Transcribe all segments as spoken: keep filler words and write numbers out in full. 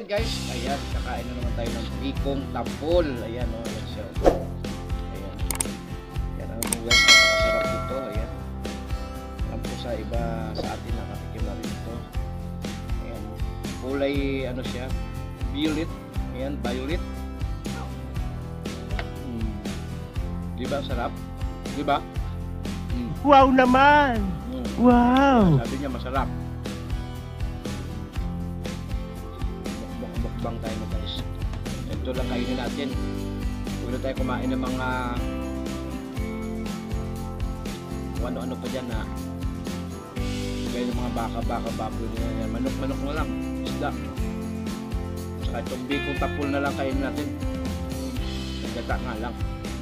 guys, ayan, kakain na naman tayo ng bikong tapol. Ayan o, oh, let's show. Ayan. Ayan ang mga guys, napakasarap dito. Ayan. Alam po sa iba sa atin nakatikim na rin ito. Ayan. Kulay ano siya, violet. Ayan, violet. Hmm. Diba sarap? Diba? Hmm. Wow naman! Hmm. Wow! Sabi niya masarap. Mukbang tayo na guys. Ito lang kainin natin. Huwag na tayo kumain ng mga kung ano-ano pa dyan na gaya ng mga baka-baka, baboy na yan. Manok-manok na lang. Isda. Saka itong bikong tapol na lang kainin natin. Nagdata nga lang.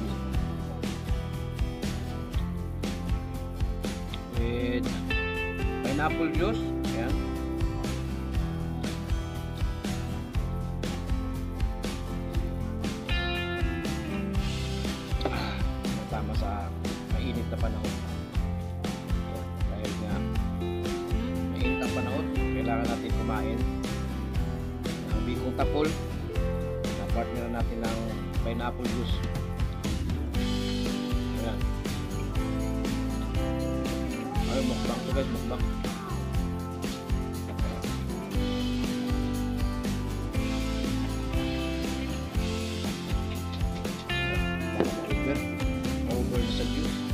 With pineapple juice. Ayan. Tama sa mainit na panahon. Dahil nga mainit ang panahon, kailangan natin kumain ng bikong tapol na partner natin ng pineapple juice. Ayan. Ay, mukbang to guys, mukbang. Over na sa juice.